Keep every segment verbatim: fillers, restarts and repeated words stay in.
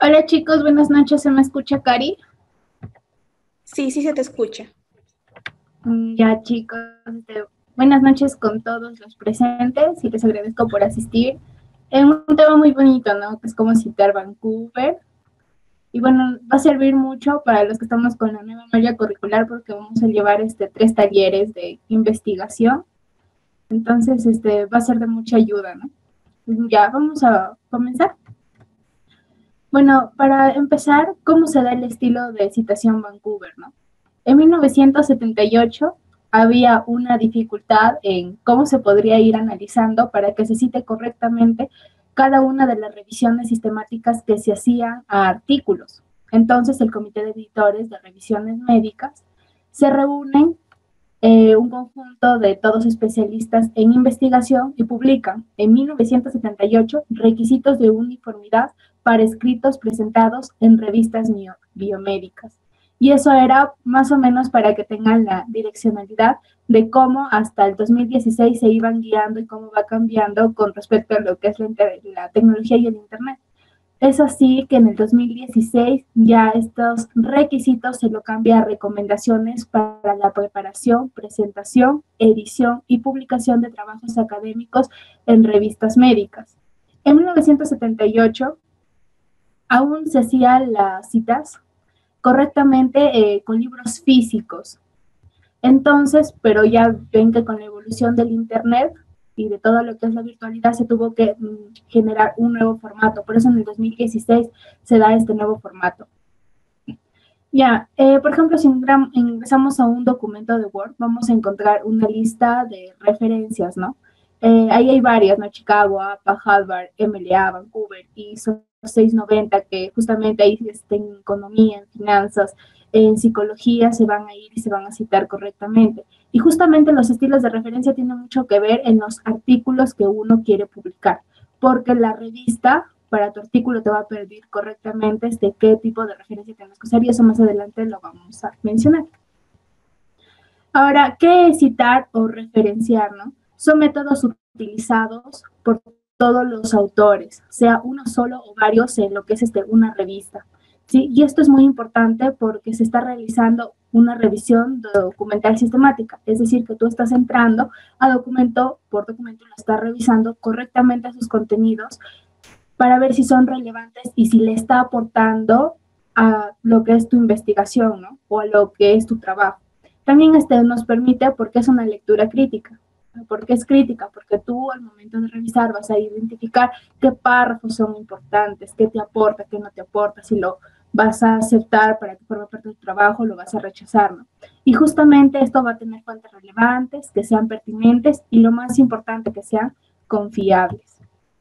Hola chicos, buenas noches, ¿se me escucha Cari? Sí, sí se te escucha. Mm, Ya chicos, este, buenas noches con todos los presentes y les agradezco por asistir. Es un tema muy bonito, ¿no? Que es como citar Vancouver. Y bueno, va a servir mucho para los que estamos con la nueva malla curricular porque vamos a llevar este, tres talleres de investigación. Entonces, este, va a ser de mucha ayuda, ¿no? Ya, vamos a comenzar. Bueno, para empezar, ¿cómo se da el estilo de citación Vancouver, no? En mil novecientos setenta y ocho había una dificultad en cómo se podría ir analizando para que se cite correctamente cada una de las revisiones sistemáticas que se hacían a artículos. Entonces, el Comité de Editores de Revisiones Médicas se reúnen eh, un conjunto de todos especialistas en investigación y publican en mil novecientos setenta y ocho requisitos de uniformidad para escritos presentados en revistas biomédicas. Y eso era más o menos para que tengan la direccionalidad de cómo hasta el dos mil dieciséis se iban guiando y cómo va cambiando con respecto a lo que es la, la tecnología y el Internet. Es así que en el dos mil dieciséis ya estos requisitos se lo cambia a recomendaciones para la preparación, presentación, edición y publicación de trabajos académicos en revistas médicas. En mil novecientos setenta y ocho aún se hacían las citas correctamente eh, con libros físicos. Entonces, pero ya ven que con la evolución del Internet y de todo lo que es la virtualidad se tuvo que mm, generar un nuevo formato. Por eso en el dos mil dieciséis se da este nuevo formato. Ya, eh, por ejemplo, si ingresamos a un documento de Word, vamos a encontrar una lista de referencias, ¿no? Eh, ahí hay varias, ¿no? Chicago, A P A, Harvard, M L A, Vancouver, y son seiscientos noventa que justamente ahí está en economía, en finanzas, en psicología se van a ir y se van a citar correctamente. Y justamente los estilos de referencia tienen mucho que ver en los artículos que uno quiere publicar, porque la revista para tu artículo te va a pedir correctamente este, qué tipo de referencia tienes que usar y eso más adelante lo vamos a mencionar. Ahora, ¿qué es citar o referenciar? ¿No? Son métodos utilizados por todos los autores, sea uno solo o varios en lo que es este, una revista. ¿Sí? Y esto es muy importante porque se está realizando una revisión documental sistemática, es decir, que tú estás entrando a documento por documento, lo estás revisando correctamente sus contenidos para ver si son relevantes y si le está aportando a lo que es tu investigación, ¿no? O a lo que es tu trabajo. También este nos permite, porque es una lectura crítica. ¿Por qué es crítica? Porque tú al momento de revisar vas a identificar qué párrafos son importantes, qué te aporta, qué no te aporta, si lo vas a aceptar para que forme parte de tu trabajo, lo vas a rechazar, ¿no? Y justamente esto va a tener fuentes relevantes, que sean pertinentes y lo más importante, que sean confiables.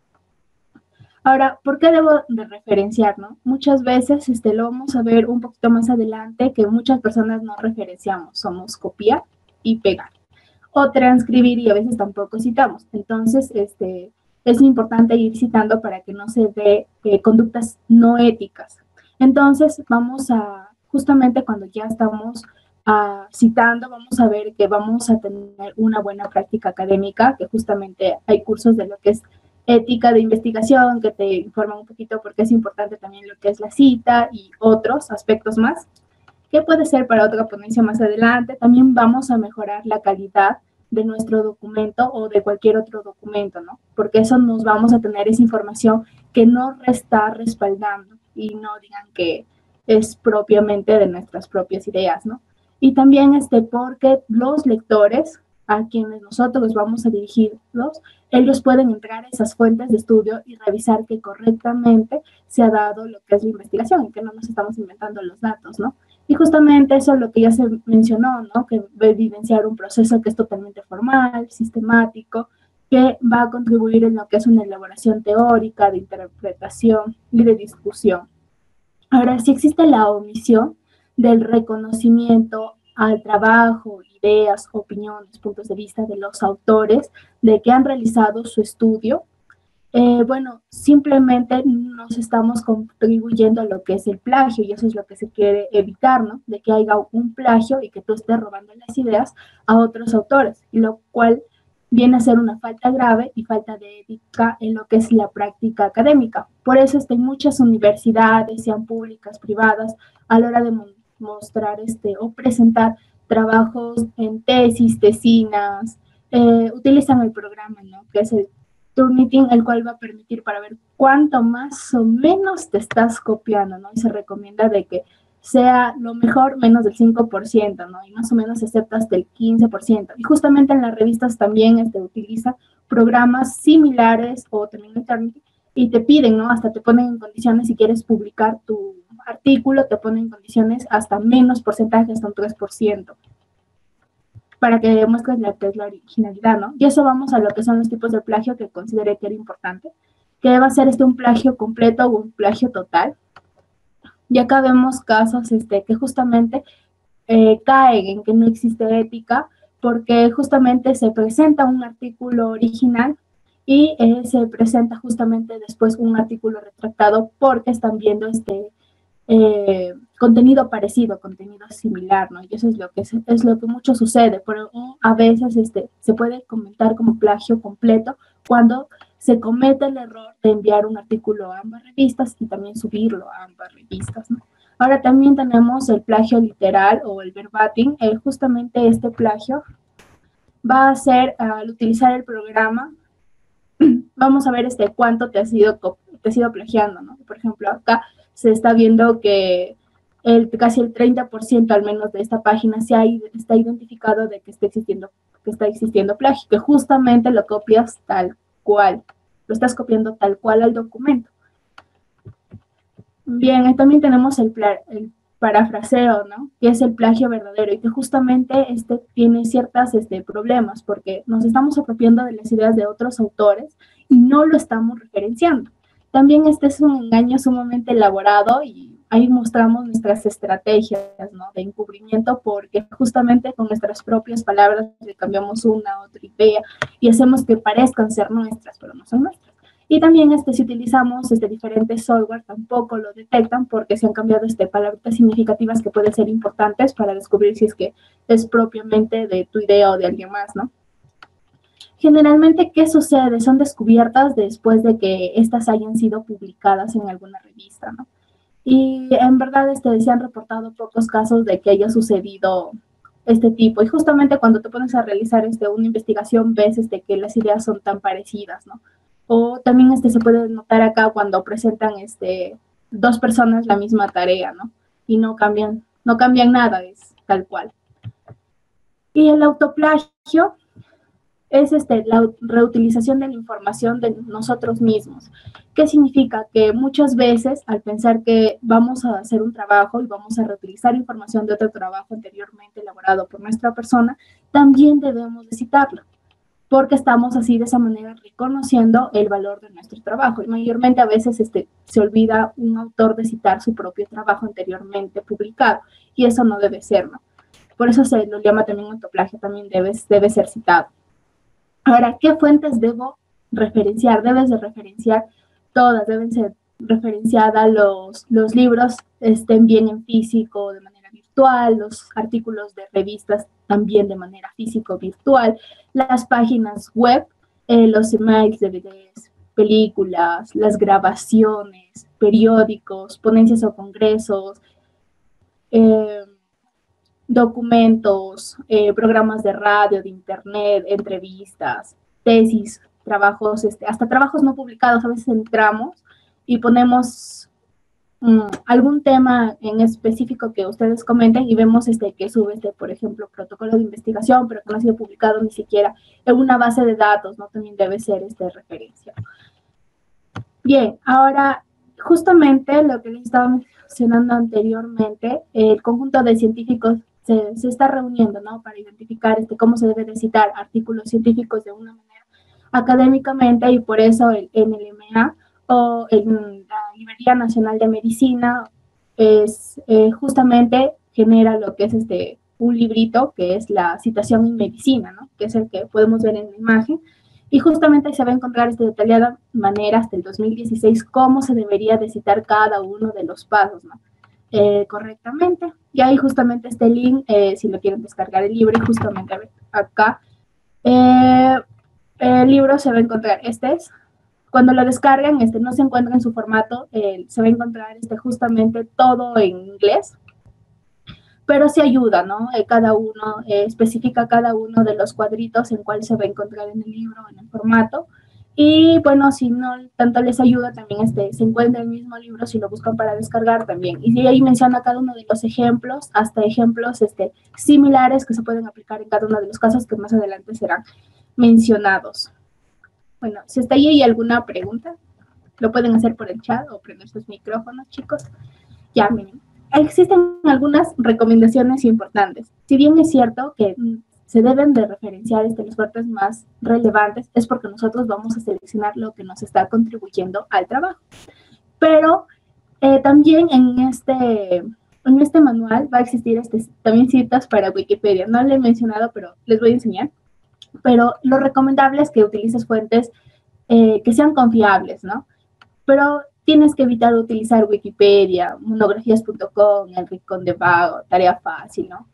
Ahora, ¿por qué debo de referenciar, no? Muchas veces, este, lo vamos a ver un poquito más adelante, que muchas personas no referenciamos, somos copiar y pegar, o transcribir y a veces tampoco citamos. Entonces, este, es importante ir citando para que no se dé eh, conductas no éticas. Entonces, vamos a, justamente cuando ya estamos uh, citando, vamos a ver que vamos a tener una buena práctica académica, que justamente hay cursos de lo que es ética de investigación que te informan un poquito porque es importante también lo que es la cita y otros aspectos más, que puede ser para otra ponencia más adelante. También vamos a mejorar la calidad de nuestro documento o de cualquier otro documento, ¿no? Porque eso nos vamos a tener esa información que no está respaldando y no digan que es propiamente de nuestras propias ideas, ¿no? Y también este porque los lectores a quienes nosotros vamos a dirigirlos, ellos pueden entrar a esas fuentes de estudio y revisar que correctamente se ha dado lo que es la investigación y que no nos estamos inventando los datos, ¿no? Y justamente eso es lo que ya se mencionó, ¿no? Que va a evidenciar un proceso que es totalmente formal, sistemático, que va a contribuir en lo que es una elaboración teórica, de interpretación y de discusión. Ahora, si existe la omisión del reconocimiento al trabajo, ideas, opiniones, puntos de vista de los autores de que han realizado su estudio, eh, bueno, simplemente nos estamos contribuyendo a lo que es el plagio y eso es lo que se quiere evitar, ¿no? De que haya un plagio y que tú estés robando las ideas a otros autores, y lo cual viene a ser una falta grave y falta de ética en lo que es la práctica académica. Por eso este, muchas universidades, sean públicas, privadas, a la hora de mostrar este, o presentar trabajos en tesis, tesinas, eh, utilizan el programa, ¿no? Que es el Turnitin, el cual va a permitir para ver cuánto más o menos te estás copiando, ¿no? Y se recomienda de que sea lo mejor menos del cinco por ciento, ¿no? Y más o menos se acepta hasta el quince por ciento. Y justamente en las revistas también este, utiliza programas similares o también internet y te piden, ¿no? Hasta te ponen en condiciones, si quieres publicar tu artículo, te ponen en condiciones hasta menos porcentaje, hasta un tres por ciento, para que demuestres la, la originalidad, ¿no? Y eso vamos a lo que son los tipos de plagio que consideré que era importante, que va a ser este un plagio completo o un plagio total. Y acá vemos casos este, que justamente eh, caen en que no existe ética, porque justamente se presenta un artículo original y eh, se presenta justamente después un artículo retractado porque están viendo este eh, contenido parecido, contenido similar, ¿no? Y eso es lo que, es, es lo que mucho sucede, pero a veces este, se puede comentar como plagio completo cuando se comete el error de enviar un artículo a ambas revistas y también subirlo a ambas revistas, ¿no? Ahora también tenemos el plagio literal o el verbatim. Eh, justamente este plagio va a ser, al utilizar el programa, vamos a ver este, cuánto te has ido, te has ido plagiando, ¿no? Por ejemplo, acá se está viendo que el, casi el treinta por ciento al menos de esta página se ha, está identificado de que está existiendo, que está existiendo plagio, que justamente lo copias tal cual, lo estás copiando tal cual al documento. Bien, también tenemos el, el parafraseo, ¿no? Que es el plagio verdadero y que justamente este tiene ciertos este, problemas porque nos estamos apropiando de las ideas de otros autores y no lo estamos referenciando. También este es un engaño sumamente elaborado y ahí mostramos nuestras estrategias, ¿no? De encubrimiento, porque justamente con nuestras propias palabras le cambiamos una a otra idea y hacemos que parezcan ser nuestras, pero no son nuestras. Y también este, si utilizamos este, diferentes software, tampoco lo detectan porque se han cambiado este, palabras significativas que pueden ser importantes para descubrir si es que es propiamente de tu idea o de alguien más, ¿no? Generalmente, ¿qué sucede? Son descubiertas después de que estas hayan sido publicadas en alguna revista, ¿no? Y en verdad este, se han reportado pocos casos de que haya sucedido este tipo. Y justamente cuando te pones a realizar este, una investigación, ves este, que las ideas son tan parecidas, ¿no? O también este, se puede notar acá cuando presentan este, dos personas la misma tarea, ¿no? Y no cambian, no cambian nada, es tal cual. Y el autoplagio es este, la reutilización de la información de nosotros mismos. ¿Qué significa? Que muchas veces al pensar que vamos a hacer un trabajo y vamos a reutilizar información de otro trabajo anteriormente elaborado por nuestra persona, también debemos de citarlo, porque estamos así de esa manera reconociendo el valor de nuestro trabajo. Y mayormente a veces este, se olvida un autor de citar su propio trabajo anteriormente publicado, y eso no debe ser, ¿no? Por eso se lo llama también autoplagio, también debe, debe ser citado. Ahora, ¿qué fuentes debo referenciar? Debes de referenciar todas, deben ser referenciadas, los, los libros estén bien en físico, de manera virtual, los artículos de revistas también de manera físico-virtual, las páginas web, eh, los emails, D V Ds, películas, las grabaciones, periódicos, ponencias o congresos, eh, documentos, eh, programas de radio, de internet, entrevistas, tesis, trabajos, este, hasta trabajos no publicados. A veces entramos y ponemos um, algún tema en específico que ustedes comenten y vemos este, que sube, este, por ejemplo, protocolo de investigación, pero que no ha sido publicado ni siquiera en una base de datos, ¿no? También debe ser este, referencia. Bien, ahora, justamente lo que les estaba mencionando anteriormente, el conjunto de científicos Se, se está reuniendo, ¿no? Para identificar este, cómo se debe de citar artículos científicos de una manera académicamente, y por eso el N L M A o el, la Librería Nacional de Medicina es, eh, justamente genera lo que es este, un librito que es la citación en medicina, ¿no? Que es el que podemos ver en la imagen, y justamente se va a encontrar de detallada manera hasta el dos mil dieciséis cómo se debería de citar cada uno de los pasos, ¿no? Eh, correctamente. Y ahí justamente este link, eh, si lo quieren descargar el libro, y justamente a ver, acá, eh, el libro se va a encontrar, este es, cuando lo descargan, este no se encuentra en su formato, eh, se va a encontrar este, justamente todo en inglés, pero sí ayuda, ¿no? Eh, cada uno, eh, especifica cada uno de los cuadritos en cuál se va a encontrar en el libro, en el formato. Y bueno, si no tanto les ayuda, también este, se encuentra el mismo libro si lo buscan para descargar también. Y ahí menciona cada uno de los ejemplos, hasta ejemplos este, similares que se pueden aplicar en cada uno de los casos que más adelante serán mencionados. Bueno, si está ahí hay alguna pregunta, lo pueden hacer por el chat o prender sus micrófonos, chicos. Ya, miren. Existen algunas recomendaciones importantes. Si bien es cierto que se deben de referenciar este, los fuertes más relevantes, es porque nosotros vamos a seleccionar lo que nos está contribuyendo al trabajo. Pero eh, también en este, en este manual va a existir este, también citas para Wikipedia. No le he mencionado, pero les voy a enseñar. Pero lo recomendable es que utilices fuentes eh, que sean confiables, ¿no? Pero tienes que evitar utilizar Wikipedia, monografías punto com, el Rincón de Vago, Tarea Fácil, ¿no?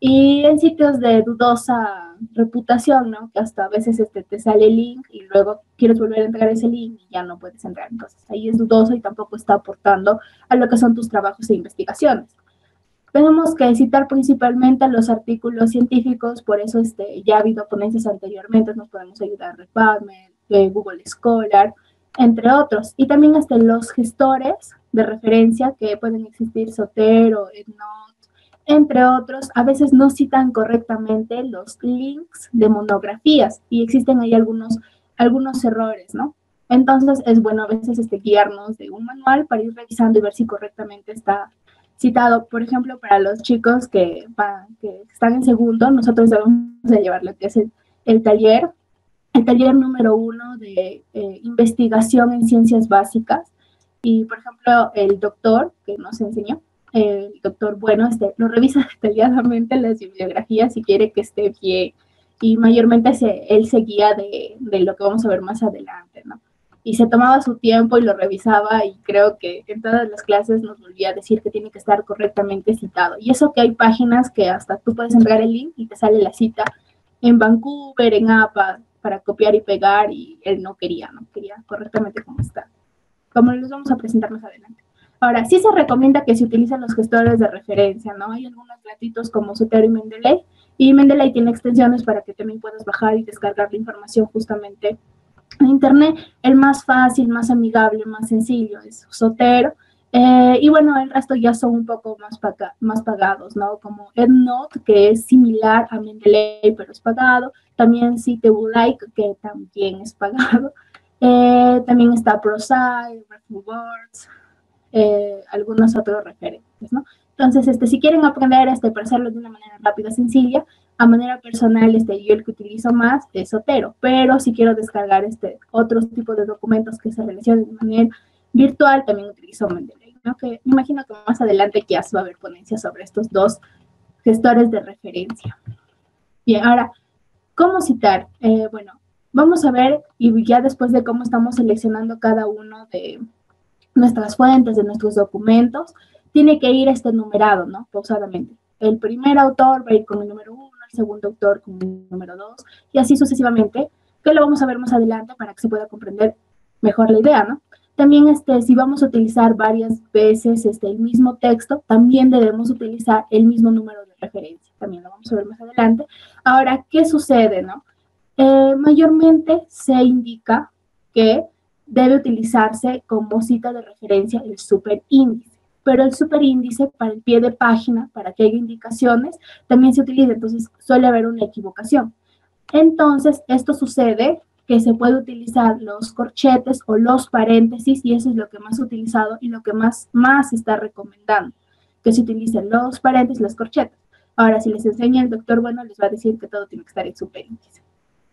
Y en sitios de dudosa reputación, ¿no? Que hasta a veces este, te sale el link y luego quieres volver a entrar ese link y ya no puedes entrar. Entonces ahí es dudoso y tampoco está aportando a lo que son tus trabajos e investigaciones. Tenemos que citar principalmente los artículos científicos, por eso este, ya ha habido ponencias anteriormente, nos podemos ayudar de PubMed, de Google Scholar, entre otros. Y también hasta los gestores de referencia que pueden existir, Zotero, EndNote, entre otros, a veces no citan correctamente los links de monografías y existen ahí algunos, algunos errores, ¿no? Entonces es bueno a veces este, guiarnos de un manual para ir revisando y ver si correctamente está citado. Por ejemplo, para los chicos que, para, que están en segundo, nosotros debemos de llevar lo que es el, el taller, el taller número uno de eh, investigación en ciencias básicas. Y, por ejemplo, el doctor que nos enseñó, el doctor, bueno, este, lo revisa detalladamente las bibliografías si quiere que esté bien. Y mayormente se, él se guía de, de lo que vamos a ver más adelante, ¿no? Y se tomaba su tiempo y lo revisaba y creo que en todas las clases nos volvía a decir que tiene que estar correctamente citado. Y eso que hay páginas que hasta tú puedes entrar el link y te sale la cita en Vancouver, en A P A, para copiar y pegar y él no quería, no quería correctamente como está. Como les vamos a presentar más adelante. Ahora, sí se recomienda que se utilicen los gestores de referencia, ¿no? Hay algunos gratuitos como Zotero y Mendeley, y Mendeley tiene extensiones para que también puedas bajar y descargar la información justamente en Internet. El más fácil, más amigable, más sencillo es Zotero. Eh, y bueno, el resto ya son un poco más, paga, más pagados, ¿no? Como EndNote, que es similar a Mendeley, pero es pagado. También Citewulike, que también es pagado. Eh, también está ProSci, RefWords, eh, algunos otros referentes, ¿no? Entonces, este, si quieren aprender este, para hacerlo de una manera rápida, sencilla, a manera personal, este, yo el que utilizo más es Zotero, pero si quiero descargar este, otros tipos de documentos que se relacionen de manera virtual, también utilizo Mendeley, ¿no? Que me imagino que más adelante ya va a haber ponencias sobre estos dos gestores de referencia. Bien, ahora, ¿cómo citar? Eh, bueno, vamos a ver, y ya después de cómo estamos seleccionando cada uno de nuestras fuentes, de nuestros documentos, tiene que ir este numerado, ¿no? Pausadamente. El primer autor va a ir con el número uno, el segundo autor con el número dos, y así sucesivamente, que lo vamos a ver más adelante para que se pueda comprender mejor la idea, ¿no? También, este, si vamos a utilizar varias veces este, el mismo texto, también debemos utilizar el mismo número de referencia. También lo vamos a ver más adelante. Ahora, ¿qué sucede, no? Eh, mayormente se indica que debe utilizarse como cita de referencia el superíndice, pero el superíndice para el pie de página, para que haya indicaciones, también se utiliza, entonces suele haber una equivocación. Entonces, esto sucede que se puede utilizar los corchetes o los paréntesis, y eso es lo que más he utilizado y lo que más, más se está recomendando, que se utilicen los paréntesis, los corchetes. Ahora, si les enseña el doctor, bueno, les va a decir que todo tiene que estar en superíndice.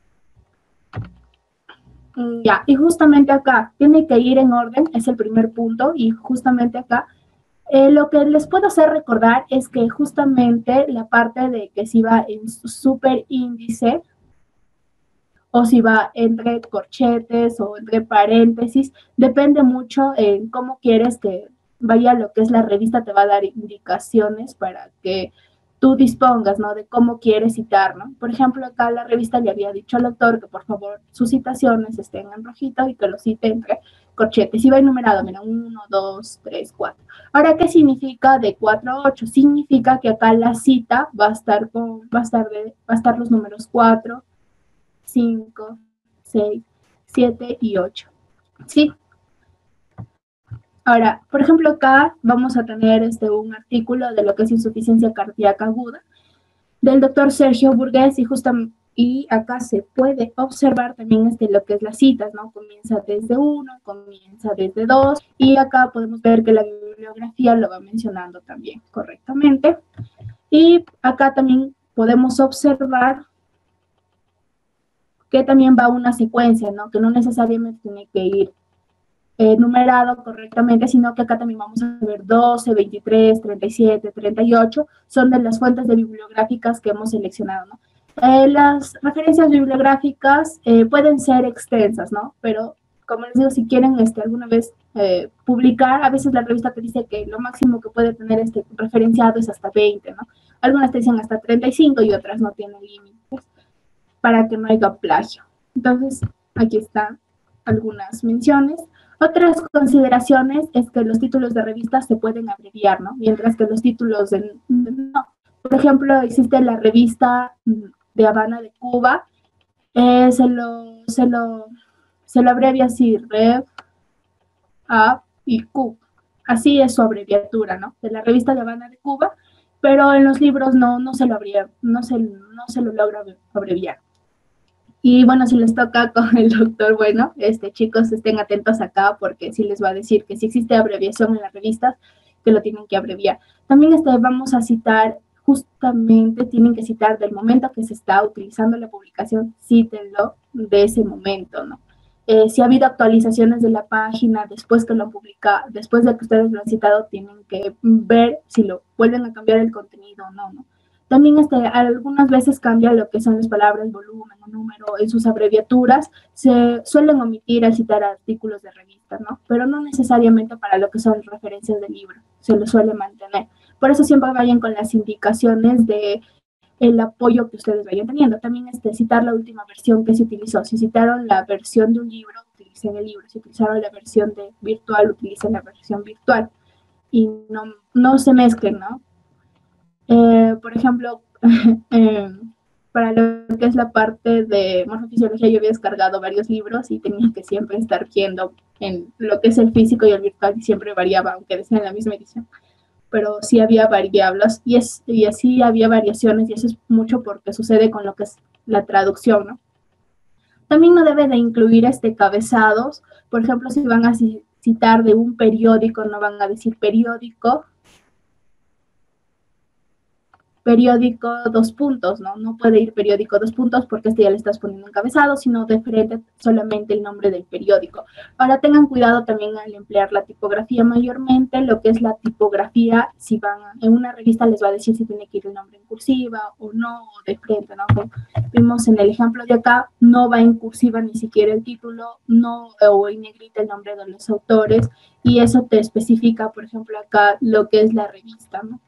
Ya, y justamente acá, tiene que ir en orden, es el primer punto, y justamente acá, eh, lo que les puedo hacer recordar es que justamente la parte de que si va en superíndice, o si va entre corchetes o entre paréntesis, depende mucho en cómo quieres que vaya lo que es la revista, te va a dar indicaciones para que tú dispongas, ¿no? De cómo quieres citar, ¿no? Por ejemplo, acá la revista le había dicho al autor que por favor sus citaciones estén en rojito y que lo cite entre corchetes. Y va enumerado, mira, uno, dos, tres, cuatro. Ahora, ¿qué significa de cuatro a ocho? Significa que acá la cita va a estar con, va a estar, de, va a estar los números cuatro, cinco, seis, siete y ocho. ¿Sí? Ahora, por ejemplo, acá vamos a tener este, un artículo de lo que es insuficiencia cardíaca aguda del doctor Sergio Burgués y justamente y acá se puede observar también este, lo que es las citas, ¿no? Comienza desde uno, comienza desde dos y acá podemos ver que la bibliografía lo va mencionando también correctamente. Y acá también podemos observar que también va una secuencia, ¿no? Que no necesariamente tiene que ir Eh, numerado correctamente, sino que acá también vamos a ver doce, veintitrés, treinta y siete, treinta y ocho, son de las fuentes de bibliográficas que hemos seleccionado, ¿no? Eh, las referencias bibliográficas eh, pueden ser extensas, ¿no? Pero, como les digo, si quieren este, alguna vez eh, publicar, a veces la revista te dice que lo máximo que puede tener este referenciado es hasta veinte, ¿no? Algunas te dicen hasta treinta y cinco y otras no tienen límites para que no haya plagio. Entonces, aquí están algunas menciones. Otras consideraciones es que los títulos de revistas se pueden abreviar, ¿no? Mientras que los títulos de, de no. Por ejemplo, existe la revista de Habana de Cuba, eh, se, lo, se, lo, se lo abrevia así, Rev, A y Q. Así es su abreviatura, ¿no? De la revista de Habana de Cuba, pero en los libros no, no, se, lo abrevia, no, se, no se lo logra abreviar. Y bueno, si les toca con el doctor, bueno, este, chicos, estén atentos acá porque sí les va a decir que si existe abreviación en las revistas, que lo tienen que abreviar. También este, vamos a citar, justamente tienen que citar del momento que se está utilizando la publicación, cítenlo de ese momento, ¿no? Eh, si ha habido actualizaciones de la página después que lo han publicado, después de que ustedes lo han citado, tienen que ver si lo vuelven a cambiar el contenido o no, ¿no? También este, algunas veces cambia lo que son las palabras, volumen o número en sus abreviaturas. Se suelen omitir al citar artículos de revistas, ¿no? Pero no necesariamente para lo que son referencias de libro. Se lo suele mantener. Por eso siempre vayan con las indicaciones de el apoyo que ustedes vayan teniendo. También este, citar la última versión que se utilizó. Si citaron la versión de un libro, utilicen el libro. Si utilizaron la versión de virtual, utilicen la versión virtual. Y no, no se mezclen, ¿no? Eh, por ejemplo, eh, para lo que es la parte de morfofisiología, yo había descargado varios libros y tenía que siempre estar viendo en lo que es el físico y el virtual, y siempre variaba, aunque decían la misma edición. Pero sí había variables y, es, y así había variaciones, y eso es mucho porque sucede con lo que es la traducción, ¿no? También no debe de incluir este cabezados. Por ejemplo, si van a citar de un periódico, no van a decir periódico, periódico dos puntos, ¿no? No puede ir periódico dos puntos porque este ya le estás poniendo encabezado, sino de frente solamente el nombre del periódico. Ahora tengan cuidado también al emplear la tipografía mayormente, lo que es la tipografía, si van a, en una revista les va a decir si tiene que ir el nombre en cursiva o no, o de frente, ¿no? Como vimos en el ejemplo de acá, no va en cursiva ni siquiera el título, no, o en negrita el nombre de los autores, y eso te especifica, por ejemplo, acá lo que es la revista, ¿no?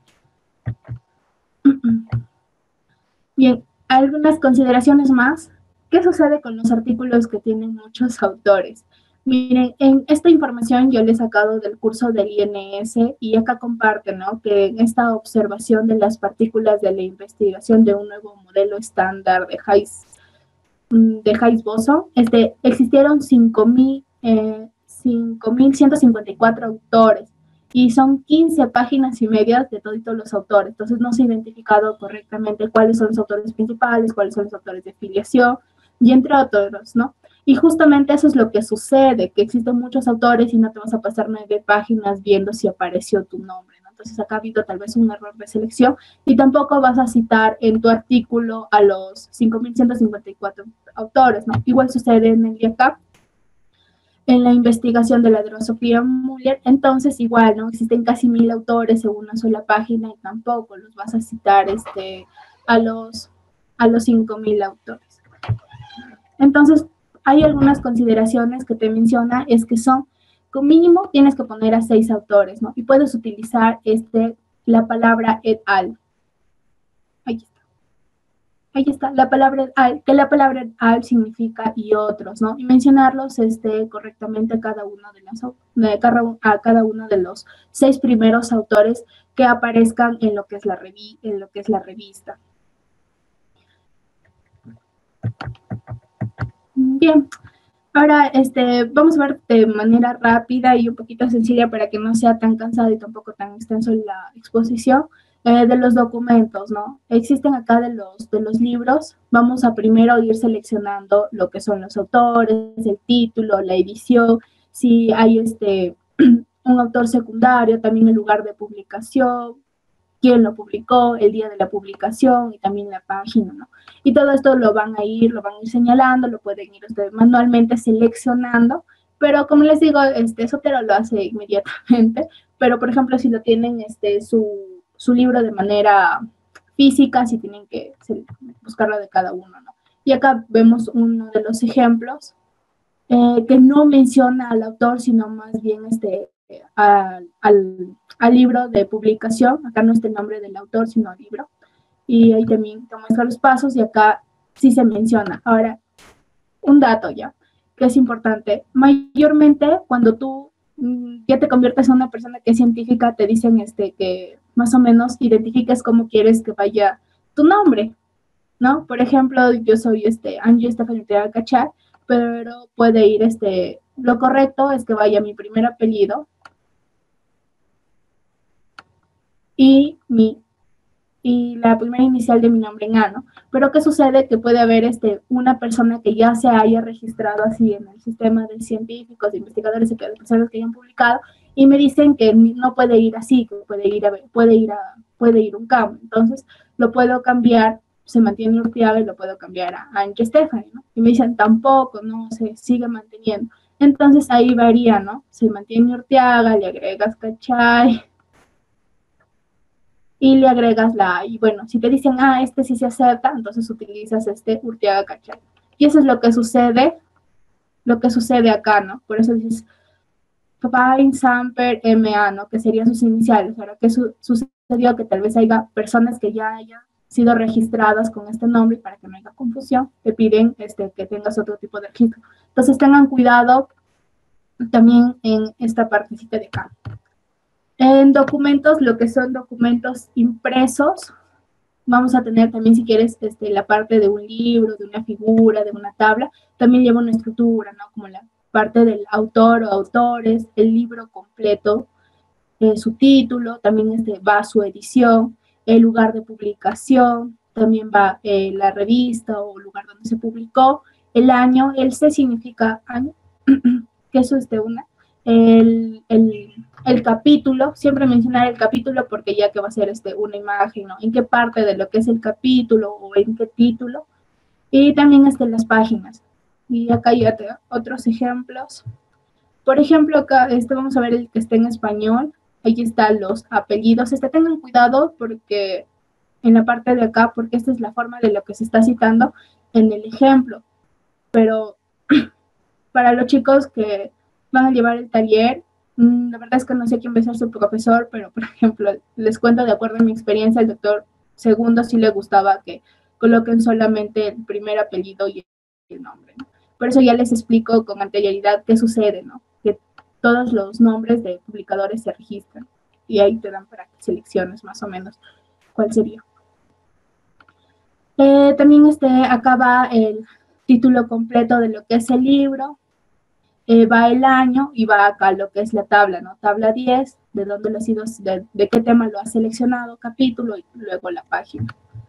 Bien, algunas consideraciones más. ¿Qué sucede con los artículos que tienen muchos autores? Miren, en esta información yo le he sacado del curso del I N S y acá comparten, ¿no? Que en esta observación de las partículas de la investigación de un nuevo modelo estándar de Higgs, de Higgs boson, este, existieron cinco mil ciento cincuenta y cuatro autores. Y son quince páginas y medias de todos los autores. Entonces no se ha identificado correctamente cuáles son los autores principales, cuáles son los autores de filiación, y entre otros, ¿no? Y justamente eso es lo que sucede, que existen muchos autores y no te vas a pasar nueve páginas viendo si apareció tu nombre, ¿no? Entonces acá ha habido tal vez un error de selección y tampoco vas a citar en tu artículo a los cinco mil ciento cincuenta y cuatro autores, ¿no? Igual sucede en el I A C A P, en la investigación de la Drosophila Muller, entonces igual, ¿no? Existen casi mil autores en una sola página y tampoco los vas a citar este, a los, a los cinco mil autores. Entonces, hay algunas consideraciones que te menciona, es que son, con mínimo tienes que poner a seis autores, ¿no? Y puedes utilizar este, la palabra et al. ahí está, la palabra al, que la palabra al significa y otros, ¿no? Y mencionarlos este, correctamente a cada uno de los, de cada, a cada uno de los seis primeros autores que aparezcan en lo que es la, revi, en lo que es la revista. Bien, ahora este, vamos a ver de manera rápida y un poquito sencilla para que no sea tan cansado y tampoco tan extenso la exposición. Eh, de los documentos, ¿no? Existen acá de los, de los libros, vamos a primero ir seleccionando lo que son los autores, el título, la edición, si hay este, un autor secundario, también el lugar de publicación, quién lo publicó, el día de la publicación y también la página, ¿no? Y todo esto lo van a ir, lo van a ir señalando, lo pueden ir ustedes manualmente seleccionando, pero como les digo, este, Sotero lo hace inmediatamente, pero por ejemplo, si lo tienen este, su su libro de manera física, si tienen que buscarlo de cada uno, ¿no? Y acá vemos uno de los ejemplos eh, que no menciona al autor, sino más bien este, eh, al, al, al libro de publicación. Acá no está el nombre del autor, sino el libro. Y ahí también te muestra los pasos y acá sí se menciona. Ahora, un dato ya, que es importante. Mayormente, cuando tú ya te conviertes en una persona que es científica, te dicen este, que más o menos identifiques cómo quieres que vaya tu nombre, ¿no? Por ejemplo, yo soy este, Angie Stephanie Ortega Cachar, pero puede ir, este, lo correcto es que vaya mi primer apellido y mi y la primera inicial de mi nombre en A, ¿no? Pero ¿qué sucede? Que puede haber este, una persona que ya se haya registrado así en el sistema de científicos, de investigadores, de personas que hayan publicado, y me dicen que no puede ir así, que puede ir a, puede ir a, puede ir un cambio. Entonces, lo puedo cambiar, se mantiene Urteaga y lo puedo cambiar a Angie Stephanie, ¿no? Y me dicen, tampoco, no, se sigue manteniendo. Entonces, ahí varía, ¿no? Se mantiene Urteaga, le agregas Cachay, y le agregas la, y bueno, si te dicen, ah, este sí se acepta, entonces utilizas este Urteaga Cachay. Y eso es lo que sucede, lo que sucede acá, ¿no? Por eso dices Papain Samper M A, ¿no? Que serían sus iniciales. Ahora, ¿qué su sucedió? Que tal vez haya personas que ya hayan sido registradas con este nombre y para que no haya confusión, te piden este, que tengas otro tipo de registro. Entonces tengan cuidado también en esta partecita de acá. En documentos, lo que son documentos impresos, vamos a tener también, si quieres, este, la parte de un libro, de una figura, de una tabla, también lleva una estructura, ¿no? Como la parte del autor o autores, el libro completo, eh, su título, también este, va su edición, el lugar de publicación, también va eh, la revista o lugar donde se publicó, el año, el C significa año, que eso es de una, el, el, el capítulo, siempre mencionar el capítulo porque ya que va a ser este, una imagen, ¿no? En qué parte de lo que es el capítulo o en qué título, y también este, las páginas. Y acá hay otros ejemplos. Por ejemplo, acá este, vamos a ver el que está en español. Ahí están los apellidos. Este, tengan cuidado porque en la parte de acá, porque esta es la forma de lo que se está citando en el ejemplo. Pero para los chicos que van a llevar el taller, la verdad es que no sé quién va a ser su profesor, pero por ejemplo, les cuento de acuerdo a mi experiencia, el doctor Segundo sí le gustaba que coloquen solamente el primer apellido y el nombre, ¿no? Por eso ya les explico con anterioridad qué sucede, ¿no? Que todos los nombres de publicadores se registran y ahí te dan para que selecciones más o menos cuál sería. Eh, también este, acá va el título completo de lo que es el libro, eh, va el año y va acá lo que es la tabla, ¿no? Tabla diez, de dónde lo ha sido, de, de qué tema lo ha seleccionado, capítulo y luego la página.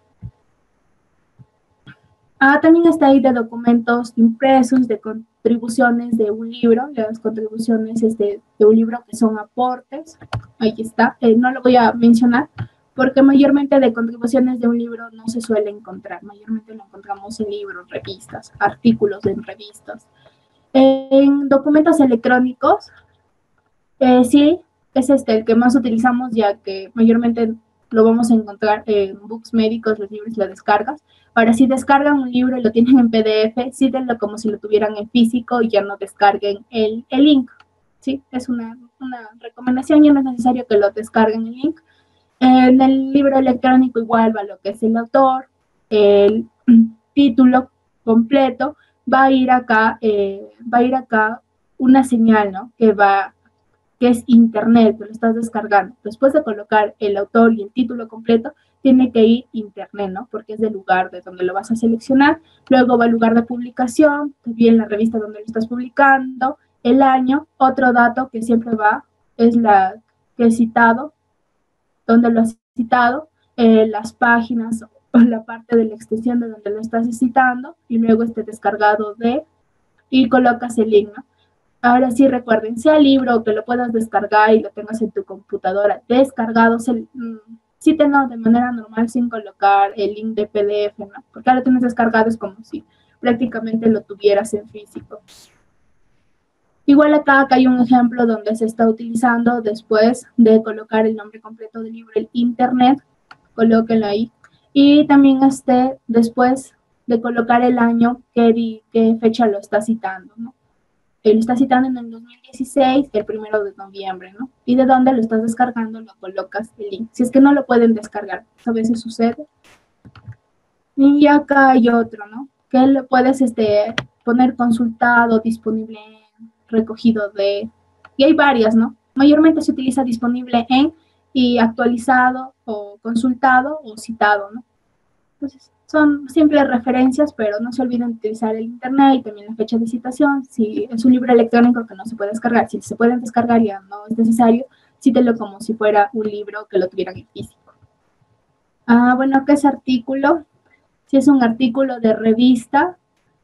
Ah, también está ahí de documentos impresos, de contribuciones de un libro, las contribuciones este, de un libro que son aportes, ahí está, eh, no lo voy a mencionar, porque mayormente de contribuciones de un libro no se suele encontrar, mayormente lo encontramos en libros, revistas, artículos en revistas. En documentos electrónicos, eh, sí, es este el que más utilizamos, ya que mayormente lo vamos a encontrar en books médicos, los libros y las descargas. Ahora, si descargan un libro y lo tienen en P D F, sídenlo como si lo tuvieran en físico y ya no descarguen el, el link. Sí, es una, una recomendación, ya no es necesario que lo descarguen el link. En el libro electrónico igual va lo que es el autor, el título completo, va a ir acá, eh, va a ir acá una señal, ¿no? Que va, que es internet, que lo estás descargando. Después de colocar el autor y el título completo, tiene que ir internet, ¿no? Porque es el lugar de donde lo vas a seleccionar. Luego va el lugar de publicación, también la revista donde lo estás publicando, el año. Otro dato que siempre va es la que he citado, donde lo has citado, eh, las páginas o la parte de la extensión de donde lo estás citando, y luego este descargado de, y colocas el link, ¿no? Ahora sí, recuerden, sea libro que lo puedas descargar y lo tengas en tu computadora descargado, se, mmm, cítenlo de manera normal sin colocar el link de P D F, ¿no? Porque ahora lo tienes descargado, es como si prácticamente lo tuvieras en físico. Igual acá, acá hay un ejemplo donde se está utilizando después de colocar el nombre completo del libro, el internet, colóquenlo ahí. Y también este, después de colocar el año, qué, qué fecha lo está citando, ¿no? Lo está citando en el dos mil dieciséis, el primero de noviembre, ¿no? Y de dónde lo estás descargando, lo colocas el link. Si es que no lo pueden descargar, a veces sucede. Y acá hay otro, ¿no? Que lo puedes este, poner consultado, disponible en, recogido de... Y hay varias, ¿no? Mayormente se utiliza disponible en y actualizado o consultado o citado, ¿no? Entonces, son simples referencias, pero no se olviden de utilizar el internet y también la fecha de citación. Si es un libro electrónico que no se puede descargar, si se pueden descargar ya no es necesario, cítelo como si fuera un libro que lo tuvieran en físico. Ah, bueno, ¿qué es artículo? Si es un artículo de revista,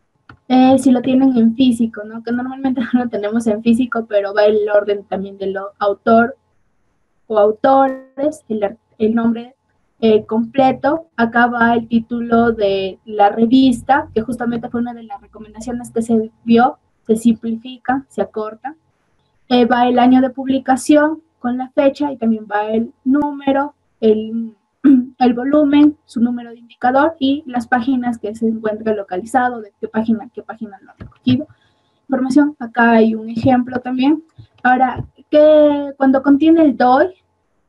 eh, si lo tienen en físico, ¿no? Que normalmente no lo tenemos en físico, pero va el orden también del autor o autores, el, el nombre eh, completo. Acá va el título de la revista, que justamente fue una de las recomendaciones que se vio, se simplifica, se acorta. Eh, va el año de publicación con la fecha y también va el número, el, el volumen, su número de indicador y las páginas que se encuentra localizado, de qué página, qué página lo ha recogido. Información, acá hay un ejemplo también. Ahora, que cuando contiene el D O I,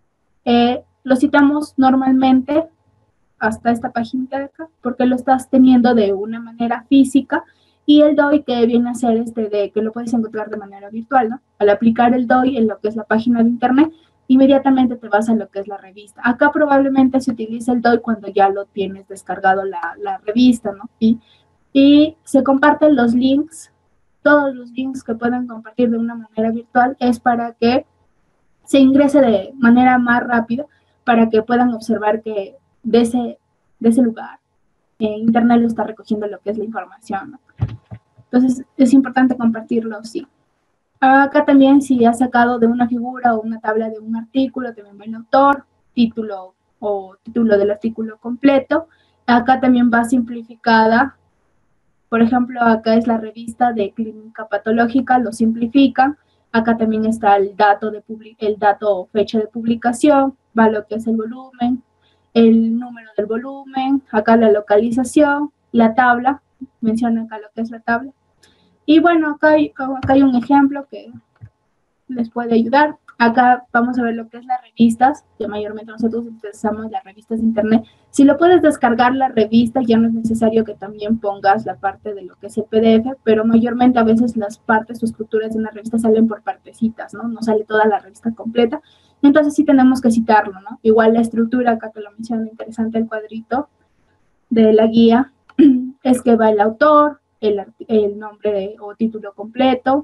eh, lo citamos normalmente hasta esta página de acá, porque lo estás teniendo de una manera física, y el D O I que viene a ser este de que lo puedes encontrar de manera virtual, ¿no? Al aplicar el D O I en lo que es la página de internet, inmediatamente te vas a lo que es la revista. Acá probablemente se utiliza el D O I cuando ya lo tienes descargado la, la revista, ¿no? Y, y se comparten los links, todos los links que pueden compartir de una manera virtual es para que se ingrese de manera más rápida, para que puedan observar que de ese, de ese lugar eh, internet lo está recogiendo lo que es la información, ¿no? Entonces es importante compartirlo, sí. Acá también si ha sacado de una figura o una tabla de un artículo, también va el autor, título o título del artículo completo. Acá también va simplificada. Por ejemplo, acá es la revista de clínica patológica, lo simplifican. Acá también está el dato, de el dato o fecha de publicación, va lo que es el volumen, el número del volumen, acá la localización, la tabla, menciona acá lo que es la tabla. Y bueno, acá hay, acá hay un ejemplo que les puede ayudar. Acá vamos a ver lo que es las revistas, que mayormente nosotros utilizamos las revistas de internet. Si lo puedes descargar la revista, ya no es necesario que también pongas la parte de lo que es el P D F, pero mayormente a veces las partes o estructuras de una revista salen por partecitas, ¿no? No sale toda la revista completa. Entonces sí tenemos que citarlo, ¿no? Igual la estructura, acá te lo menciono, interesante el cuadrito de la guía, es que va el autor, el, el nombre de, o título completo,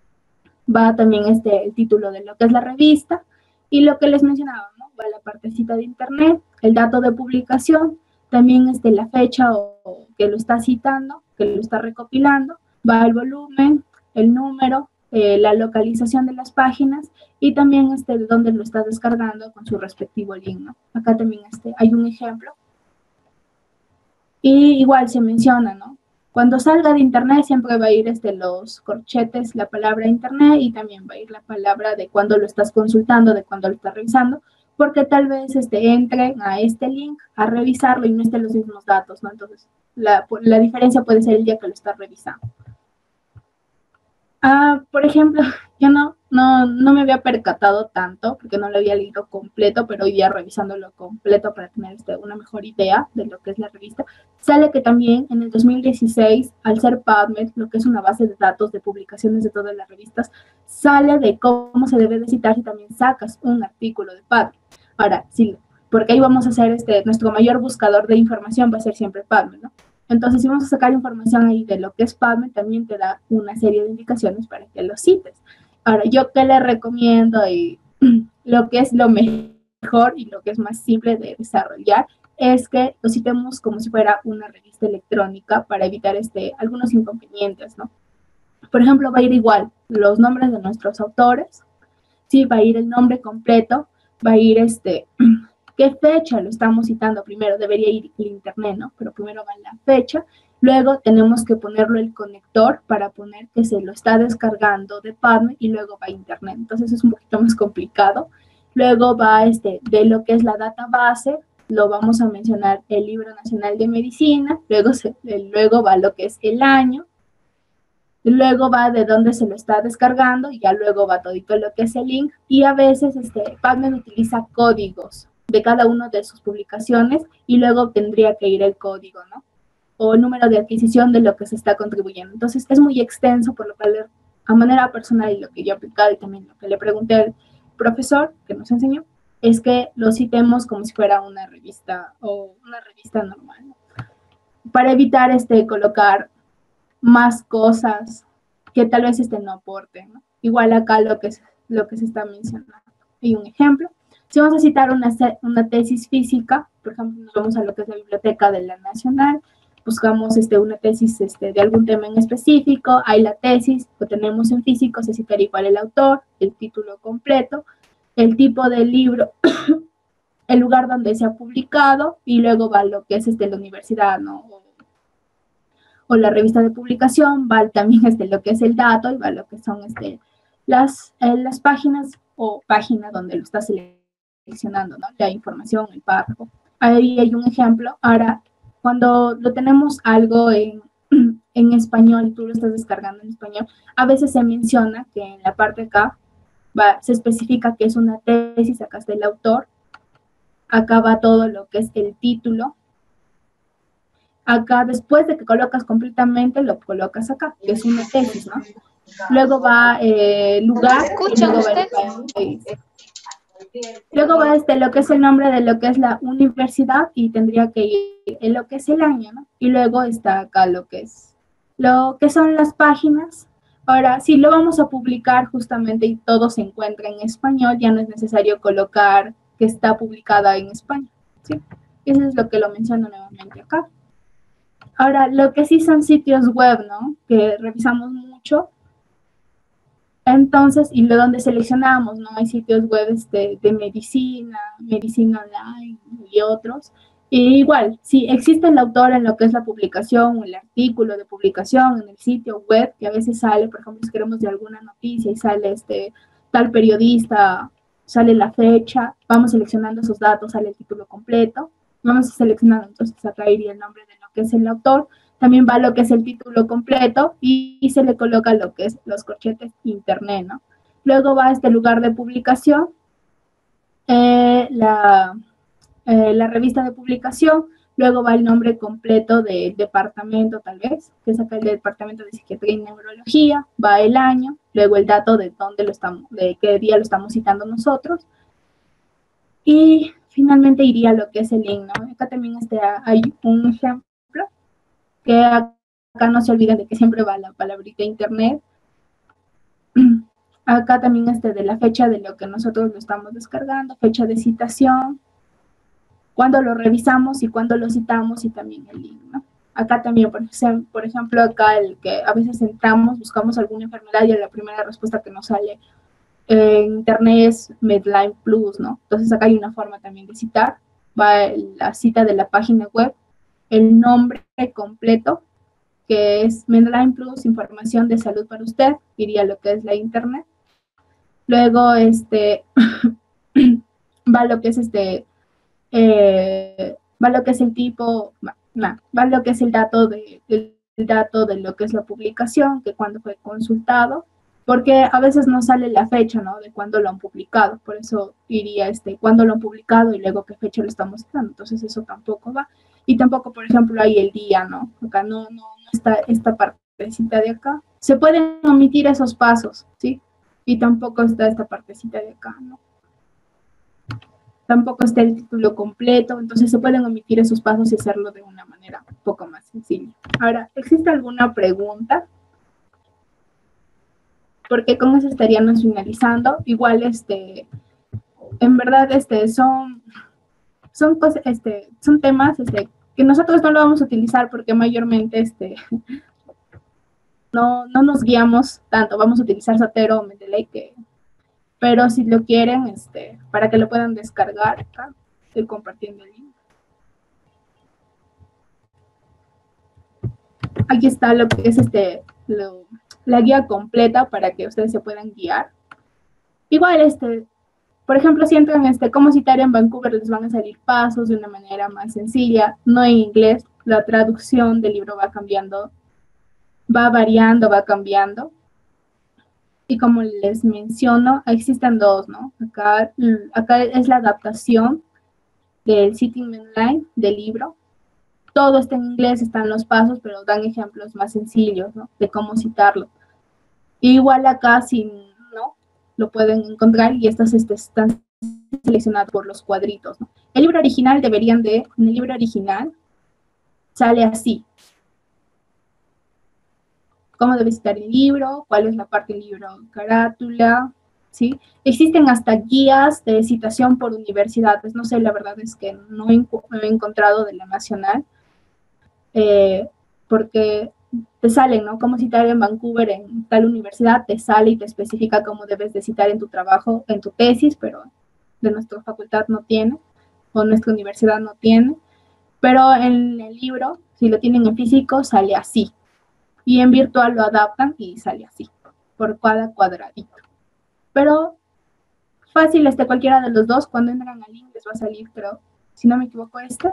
va también este, el título de lo que es la revista y lo que les mencionaba, ¿no? Va la partecita de internet, el dato de publicación, también este, la fecha o, que lo está citando, que lo está recopilando, va el volumen, el número, eh, la localización de las páginas y también este, de dónde lo está descargando con su respectivo link, ¿no? Acá también este, hay un ejemplo. Y igual se menciona, ¿no? Cuando salga de internet siempre va a ir este, los corchetes, la palabra internet, y también va a ir la palabra de cuando lo estás consultando, de cuando lo estás revisando, porque tal vez este, entren a este link a revisarlo y no estén los mismos datos, ¿no? Entonces, la, la diferencia puede ser el día que lo estás revisando. Ah, por ejemplo, yo no, no, no me había percatado tanto porque no lo había leído completo, pero hoy día revisándolo completo para tener este, una mejor idea de lo que es la revista, sale que también en el dos mil dieciséis, al ser PubMed, lo que es una base de datos de publicaciones de todas las revistas, sale de cómo se debe de citar si también sacas un artículo de PubMed. Ahora, sí, porque ahí vamos a hacer este, nuestro mayor buscador de información va a ser siempre PubMed, ¿no? Entonces, si vamos a sacar información ahí de lo que es PubMed, también te da una serie de indicaciones para que lo cites. Ahora, yo qué le recomiendo y lo que es lo mejor y lo que es más simple de desarrollar es que lo citemos como si fuera una revista electrónica para evitar este, algunos inconvenientes, ¿no? Por ejemplo, va a ir igual los nombres de nuestros autores, sí, va a ir el nombre completo, va a ir este, qué fecha lo estamos citando primero, debería ir el internet, ¿no? Pero primero va la fecha, luego tenemos que ponerlo el conector para poner que se lo está descargando de PubMed y luego va a internet, entonces es un poquito más complicado. Luego va este, de lo que es la database, lo vamos a mencionar el Libro Nacional de Medicina, luego, se, luego va lo que es el año, luego va de dónde se lo está descargando, y ya luego va todito lo que es el link, y a veces este, PubMed utiliza códigos de cada una de sus publicaciones, y luego tendría que ir el código, ¿no? O el número de adquisición de lo que se está contribuyendo. Entonces es muy extenso, por lo cual a manera personal y lo que yo he aplicado y también lo que le pregunté al profesor que nos enseñó, es que lo citemos como si fuera una revista o una revista normal, ¿no? Para evitar este, colocar más cosas que tal vez este no aporten, ¿no? Igual acá lo que, es, lo que se está mencionando. Hay un ejemplo. Si vamos a citar una, una tesis física, por ejemplo, nos vamos a lo que es la Biblioteca de la Nacional, buscamos este, una tesis este, de algún tema en específico, hay la tesis, lo tenemos en físico, se citaría igual el autor, el título completo, el tipo de libro, el lugar donde se ha publicado, y luego va lo que es este, la universidad, ¿no? O la revista de publicación, va también este, lo que es el dato y va lo que son este, las, eh, las páginas o página donde lo está seleccionando, ¿no? La información, el párrafo. Ahí hay un ejemplo. Ahora, cuando lo tenemos algo en, en español y tú lo estás descargando en español, a veces se menciona que en la parte acá va, se especifica que es una tesis, acá está el autor, acá va todo lo que es el título. Acá, después de que colocas completamente, lo colocas acá, que es una tesis, ¿no? Luego va eh, lugar, y luego va el país. Luego va este, lo que es el nombre de lo que es la universidad y tendría que ir en lo que es el año, ¿no? Y luego está acá lo que es, lo que son las páginas. Ahora, si lo vamos a publicar justamente y todo se encuentra en español, ya no es necesario colocar que está publicada en España, ¿sí? Eso es lo que lo menciono nuevamente acá. Ahora, lo que sí son sitios web, ¿no? Que revisamos mucho. Entonces, y lo donde seleccionamos, ¿no? Hay sitios web este, de medicina, medicina online y otros. Y igual, si existe el autor en lo que es la publicación o el artículo de publicación en el sitio web, que a veces sale, por ejemplo, si queremos de alguna noticia y sale este tal periodista, sale la fecha, vamos seleccionando esos datos, sale el título completo, vamos seleccionando, entonces acá iría el nombre de lo que es el autor, también va lo que es el título completo y, y se le coloca lo que es los corchetes internet, ¿no? Luego va a este lugar de publicación, eh, la, eh, la revista de publicación, luego va el nombre completo del departamento tal vez, que es acá el departamento de psiquiatría y neurología, va el año, luego el dato de dónde lo estamos, de qué día lo estamos citando nosotros, y finalmente iría lo que es el link, ¿no? Acá también este, hay un ejemplo, que acá no se olviden de que siempre va la palabrita internet. Acá también este de la fecha de lo que nosotros lo estamos descargando, fecha de citación, cuando lo revisamos y cuando lo citamos y también el link, ¿no? Acá también, por ejemplo, por ejemplo, acá el que a veces entramos, buscamos alguna enfermedad y la primera respuesta que nos sale en internet es Medline Plus, ¿no? Entonces acá hay una forma también de citar, va la cita de la página web, el nombre completo, que es Medline Plus, información de salud para usted, iría lo que es la internet. Luego, este, va lo que es este, eh, va lo que es el tipo, no, va lo que es el dato de, del dato de lo que es la publicación, que cuando fue consultado, porque a veces no sale la fecha, ¿no? De cuándo lo han publicado, por eso iría este, cuándo lo han publicado y luego qué fecha lo estamos dando, entonces eso tampoco va. Y tampoco, por ejemplo, hay el día, ¿no? Acá no, no, no está esta partecita de acá. Se pueden omitir esos pasos, ¿sí? Y tampoco está esta partecita de acá, ¿no? Tampoco está el título completo, entonces se pueden omitir esos pasos y hacerlo de una manera un poco más sencilla. Ahora, ¿existe alguna pregunta? Porque con eso estaríamos finalizando. Igual, este, en verdad, este, son, son, cosas, este, son temas este, que nosotros no lo vamos a utilizar porque mayormente este, no, no nos guiamos tanto. Vamos a utilizar Zotero o Mendeley, que, pero si lo quieren, este, para que lo puedan descargar, acá estoy compartiendo el link. Aquí está lo que es este, lo, la guía completa para que ustedes se puedan guiar. Igual, este, por ejemplo, si entran este, cómo citar en Vancouver, les van a salir pasos de una manera más sencilla, no en inglés. La traducción del libro va cambiando, va variando, va cambiando. Y como les menciono, existen dos, ¿no? Acá, acá es la adaptación del Sitting Online del libro. Todo está en inglés, están los pasos, pero dan ejemplos más sencillos, ¿no? De cómo citarlo. Igual acá, si no, lo pueden encontrar y estas este, están seleccionadas por los cuadritos, ¿no? El libro original deberían de, en el libro original sale así. Cómo debe citar el libro, cuál es la parte del libro, carátula, ¿sí? Existen hasta guías de citación por universidades. No sé, la verdad es que no he, no he encontrado de la nacional, eh, porque te salen, ¿no? Cómo citar en Vancouver en tal universidad, te sale y te especifica cómo debes de citar en tu trabajo, en tu tesis, pero de nuestra facultad no tiene, o nuestra universidad no tiene. Pero en el libro, si lo tienen en físico, sale así. Y en virtual lo adaptan y sale así, por cada cuadradito. Pero fácil, este, cualquiera de los dos, cuando entran al link les va a salir, pero si no me equivoco, este.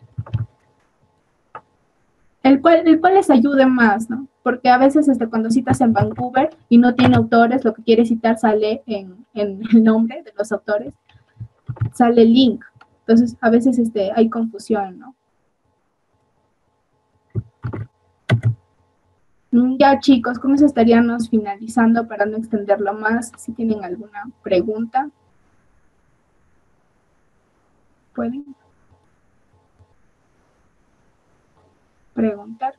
El cual, el cual les ayude más, ¿no? Porque a veces este, cuando citas en Vancouver y no tiene autores, lo que quieres citar sale en, en el nombre de los autores, sale el link. Entonces, a veces este, hay confusión, ¿no? Ya, chicos, con eso estaríamos finalizando para no extenderlo más. Si tienen alguna pregunta, pueden preguntar.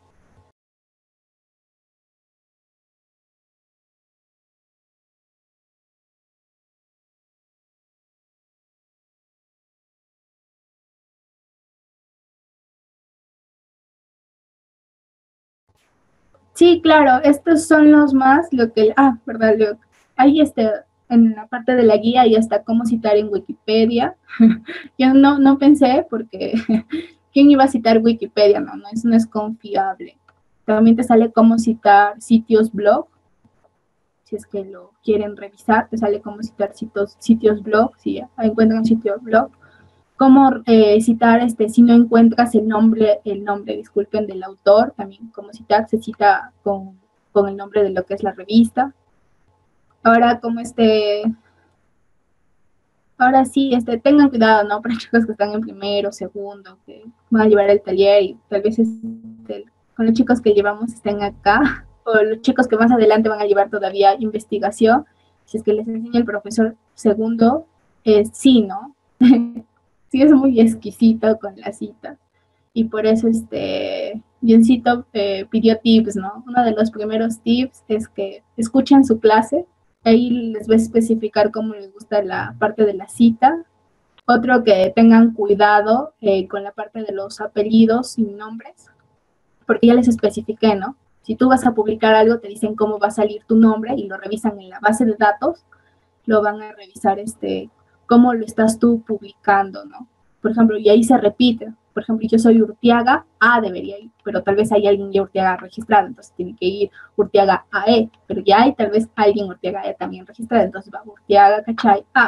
Sí, claro, estos son los más, lo que, ah, verdad, lo, ahí este, en la parte de la guía y hasta cómo citar en Wikipedia. Yo no, no pensé porque, ¿quién iba a citar Wikipedia? No, no es, no es confiable. También te sale cómo citar sitios blog, si es que lo quieren revisar, te sale cómo citar sitios, sitios blog, si encuentran sitios blog. Cómo eh, citar, este, si no encuentras el nombre, el nombre, disculpen, del autor, también cómo citar, se cita con, con el nombre de lo que es la revista. Ahora, como este, ahora sí, este, tengan cuidado, ¿no? Para chicos que están en primero, segundo, que van a llevar el taller y tal vez este, con los chicos que llevamos estén acá, o los chicos que más adelante van a llevar todavía investigación, si es que les enseña el profesor segundo, eh, sí, ¿no? Sí, es muy exquisito con la cita. Y por eso, este, Biencito eh, pidió tips, ¿no? Uno de los primeros tips es que escuchen su clase. Ahí les va a especificar cómo les gusta la parte de la cita. Otro, que tengan cuidado eh, con la parte de los apellidos y nombres, porque ya les especifiqué, ¿no? Si tú vas a publicar algo, te dicen cómo va a salir tu nombre y lo revisan en la base de datos, lo van a revisar este, cómo lo estás tú publicando, ¿no? Por ejemplo, y ahí se repite. Por ejemplo, yo soy Urtiaga, A debería ir, pero tal vez hay alguien ya Urtiaga registrado, entonces tiene que ir Urtiaga A E, pero ya hay tal vez alguien Urtiaga E también registrado, entonces va Urtiaga, ¿cachai? A.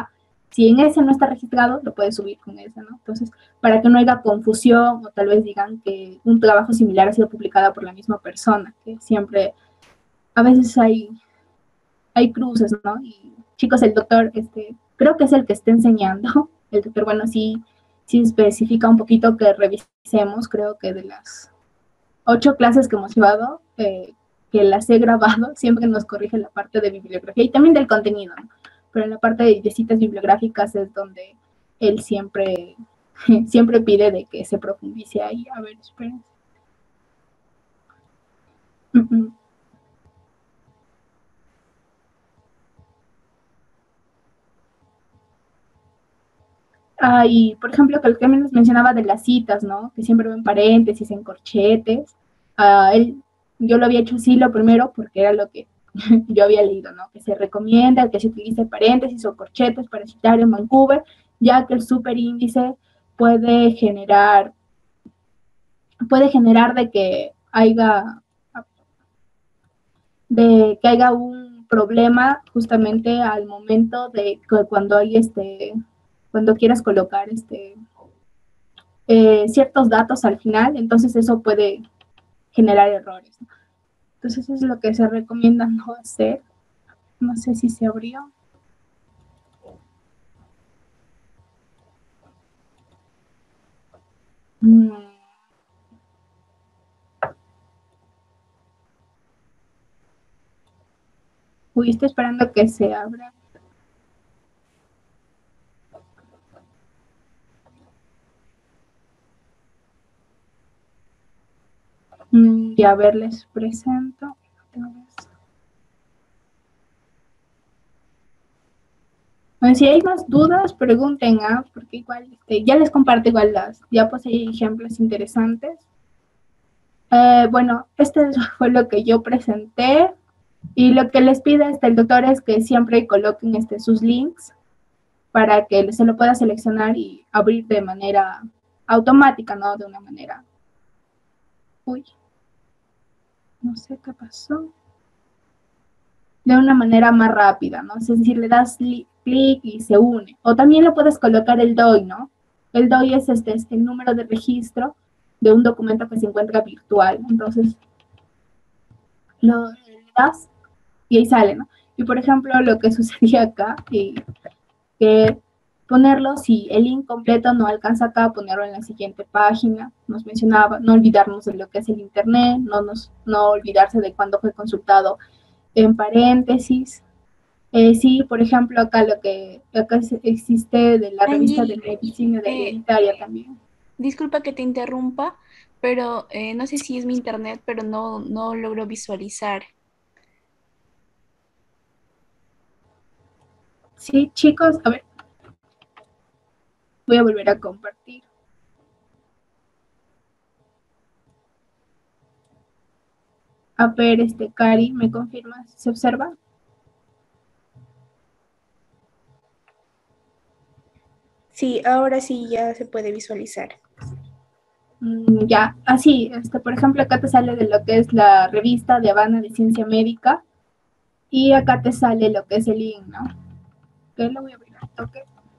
si en ese no está registrado, lo puedes subir con ese, ¿no? Entonces, para que no haya confusión o tal vez digan que un trabajo similar ha sido publicado por la misma persona, que siempre, a veces hay, hay cruces, ¿no? Y chicos, el doctor, este, creo que es el que está enseñando, el doctor, bueno, sí, sí especifica un poquito que revisemos, creo que de las ocho clases que hemos llevado, eh, que las he grabado, siempre nos corrige la parte de bibliografía y también del contenido, ¿no? Pero en la parte de, de citas bibliográficas es donde él siempre, siempre pide de que se profundice ahí. A ver, esperen. Uh -uh. Ah, y por ejemplo, que el que les mencionaba de las citas, ¿no? Que siempre ven paréntesis, en corchetes. Ah, él, yo lo había hecho así lo primero porque era lo que yo había leído, ¿no? Que se recomienda que se utilice paréntesis o corchetes para citar en Vancouver, ya que el superíndice puede generar, puede generar de que haya, de que haya un problema justamente al momento de que cuando hay este, cuando quieras colocar este, eh, ciertos datos al final, entonces eso puede generar errores, ¿no? Entonces eso es lo que se recomienda no hacer. No sé si se abrió. Mm. Uy, estoy esperando que se abra. Mm, y a ver, les presento. Bueno, si hay más dudas, pregunten, ¿ah? Porque igual, este, ya les comparto igual las, ya pues hay ejemplos interesantes. Eh, bueno, este fue lo que yo presenté y lo que les pide este, el doctor es que siempre coloquen este, sus links para que se lo pueda seleccionar y abrir de manera automática, ¿no? De una manera. Uy, no sé qué pasó. De una manera más rápida, ¿no? Es decir, le das clic y se une. O también le puedes colocar el D O I, ¿no? El D O I es este, es el número de registro de un documento que se encuentra virtual. Entonces, lo le das y ahí sale, ¿no? Y por ejemplo, lo que sucedía acá, y que ponerlo, si el link completo no alcanza acá, ponerlo en la siguiente página. Nos mencionaba, no olvidarnos de lo que es el internet, no, nos, no olvidarse de cuándo fue consultado en paréntesis. Eh, sí, por ejemplo, acá lo que acá existe de la revista de medicina de hereditaria eh, también. Disculpa que te interrumpa, pero eh, no sé si es mi internet, pero no, no logro visualizar. Sí, chicos, a ver. Voy a volver a compartir. A ver, este, Cari, ¿me confirmas? ¿Se observa? Sí, ahora sí ya se puede visualizar. Mm, ya, así, este, por ejemplo, acá te sale de lo que es la revista de Habana de Ciencia Médica y acá te sale lo que es el link, ¿no? Que lo voy a abrir, ok.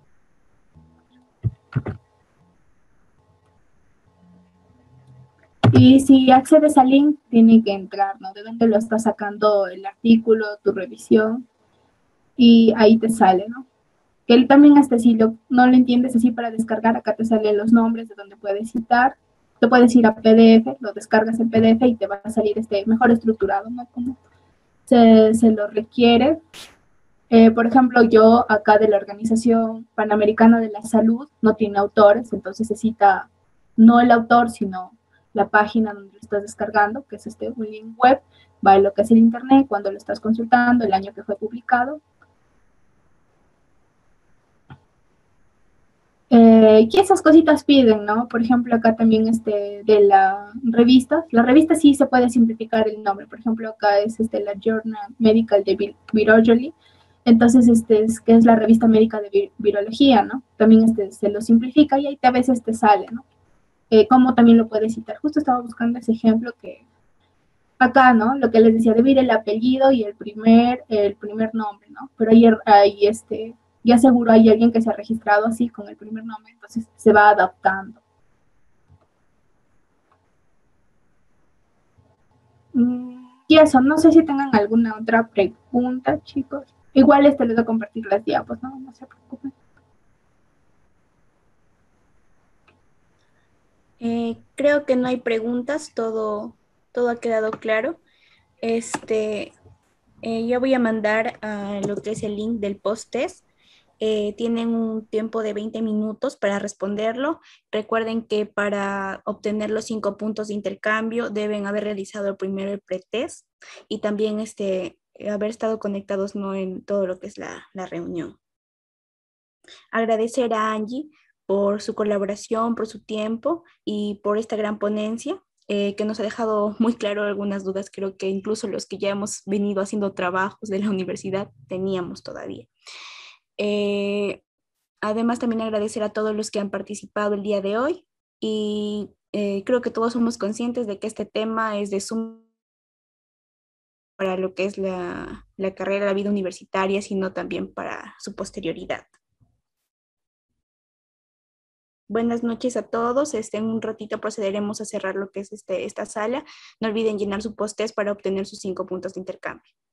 Y si accedes al link, tiene que entrar, ¿no? De dónde lo está sacando el artículo, tu revisión, y ahí te sale, ¿no? Que él también hasta si lo, no lo entiendes así para descargar, acá te salen los nombres de donde puedes citar, te puedes ir a P D F, lo descargas en P D F y te va a salir este mejor estructurado, ¿no? Como se, se lo requiere. Eh, por ejemplo, yo acá de la Organización Panamericana de la Salud no tiene autores, entonces se cita no el autor, sino la página donde lo estás descargando, que es este un link web, va a lo que es el internet, cuando lo estás consultando, el año que fue publicado. Eh, y esas cositas piden, ¿no? Por ejemplo, acá también este, de la revista, la revista sí se puede simplificar el nombre, por ejemplo, acá es este, la Journal Medical de Virology, entonces, este es que es la revista médica de vir virología, ¿no? También este, se lo simplifica y ahí a veces te sale, ¿no? Eh, ¿Cómo también lo puedes citar? Justo estaba buscando ese ejemplo que acá, ¿no? Lo que les decía, debe ir el apellido y el primer, el primer nombre, ¿no? Pero ahí hay este ya seguro hay alguien que se ha registrado así con el primer nombre, entonces se va adaptando. Y eso, no sé si tengan alguna otra pregunta, chicos. Igual este les voy a compartir las diapos, ¿no? No se preocupen. Eh, creo que no hay preguntas, todo, todo ha quedado claro. Este, eh, yo voy a mandar a lo que es el link del post-test. Eh, tienen un tiempo de veinte minutos para responderlo. Recuerden que para obtener los cinco puntos de intercambio deben haber realizado primero el pretest y también este, haber estado conectados, ¿no?, en todo lo que es la, la reunión. Agradecer a Angie por su colaboración, por su tiempo y por esta gran ponencia eh, que nos ha dejado muy claro algunas dudas. Creo que incluso los que ya hemos venido haciendo trabajos de la universidad teníamos todavía. Eh, además, también agradecer a todos los que han participado el día de hoy y eh, creo que todos somos conscientes de que este tema es de suma para lo que es la, la carrera, la vida universitaria, sino también para su posterioridad. Buenas noches a todos. Este, en un ratito procederemos a cerrar lo que es este, esta sala. No olviden llenar su post-test para obtener sus cinco puntos de intercambio.